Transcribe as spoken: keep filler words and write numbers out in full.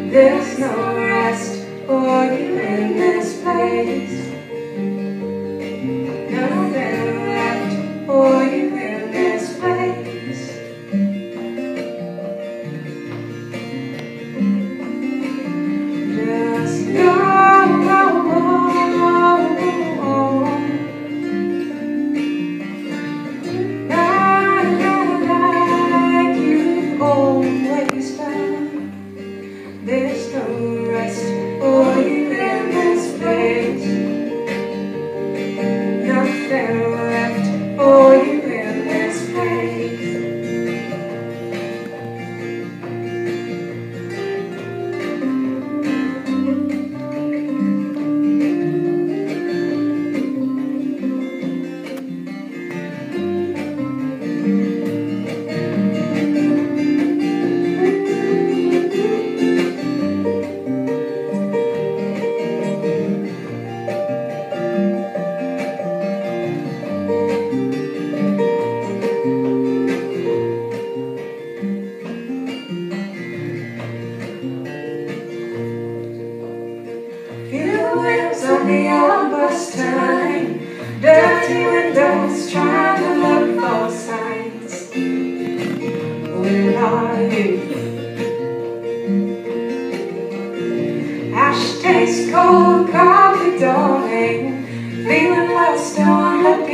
There's no rest for you in this place. Nothing left for you in this place. Just go. Like you've always done. There's no rest for you in this place. Nothing left for you in this place. On the old bus turning, dirty windows trying to look for signs. Where are you? Ashtaste cold coffee, darling, feeling lost on the